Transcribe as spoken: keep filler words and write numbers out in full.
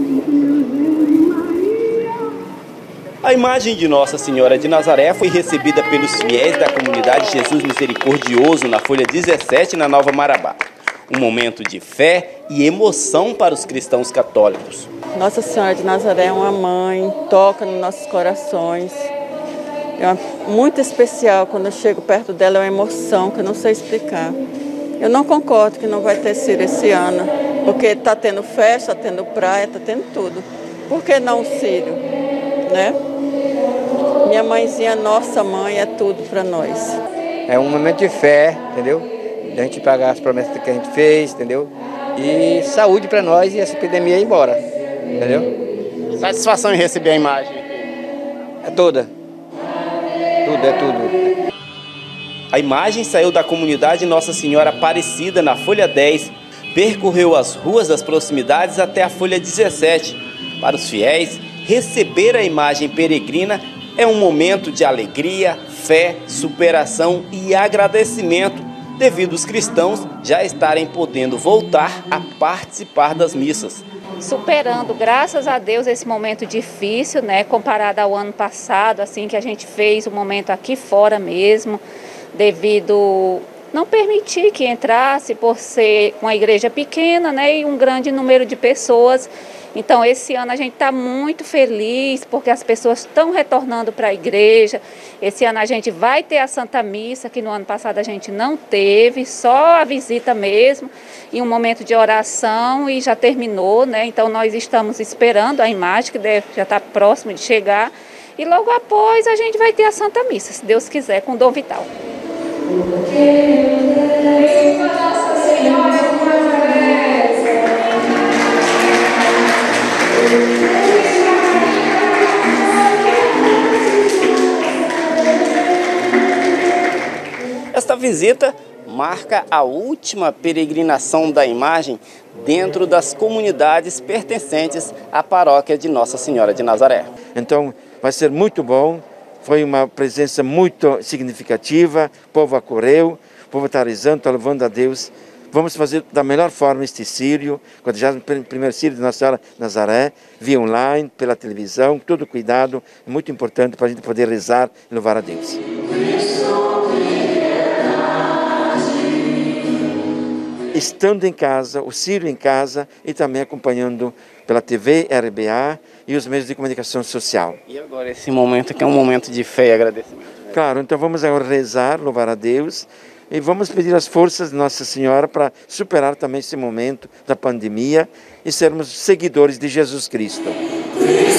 A imagem de Nossa Senhora de Nazaré foi recebida pelos fiéis da comunidade Jesus Misericordioso na Folha dezessete, na Nova Marabá. Um momento de fé e emoção para os cristãos católicos. Nossa Senhora de Nazaré é uma mãe, toca nos nossos corações. É uma, muito especial. Quando eu chego perto dela, é uma emoção que eu não sei explicar. Eu não concordo que não vai ter Círio esse ano, porque está tendo festa, está tendo praia, está tendo tudo. Por que não o Círio, né? Minha mãezinha, nossa mãe, é tudo para nós. É um momento de fé, entendeu? De a gente pagar as promessas que a gente fez, entendeu? E saúde para nós e essa epidemia ir embora, entendeu? Satisfação em receber a imagem? É toda. Tudo, é tudo. A imagem saiu da comunidade Nossa Senhora Aparecida, na Folha dez, percorreu as ruas das proximidades até a Folha dezessete. Para os fiéis, receber a imagem peregrina é um momento de alegria, fé, superação e agradecimento, devido os cristãos já estarem podendo voltar a participar das missas. Superando, graças a Deus, esse momento difícil, né, comparado ao ano passado, assim, que a gente fez o momento aqui fora mesmo, devido não permitir que entrasse por ser uma igreja pequena, né, e um grande número de pessoas. Então, esse ano a gente está muito feliz porque as pessoas estão retornando para a igreja. Esse ano a gente vai ter a Santa Missa, que no ano passado a gente não teve, só a visita mesmo, e um momento de oração e já terminou, né? Então, nós estamos esperando a imagem, que deve, já está próximo de chegar, e logo após a gente vai ter a Santa Missa, se Deus quiser, com Dom Vital. Esta visita marca a última peregrinação da imagem dentro das comunidades pertencentes à paróquia de Nossa Senhora de Nazaré. Então vai ser muito bom, foi uma presença muito significativa, o povo acorreu, o povo está rezando, está louvando a Deus. Vamos fazer da melhor forma este Círio, já no primeiro Círio de Nossa Senhora de Nazaré, via online, pela televisão, todo cuidado, é muito importante para a gente poder rezar e louvar a Deus. Estando em casa, o Círio em casa e também acompanhando pela T V, R B A e os meios de comunicação social. E agora esse momento que é um momento de fé e agradecimento. Né? Claro, então vamos agora rezar, louvar a Deus e vamos pedir as forças de Nossa Senhora para superar também esse momento da pandemia e sermos seguidores de Jesus Cristo.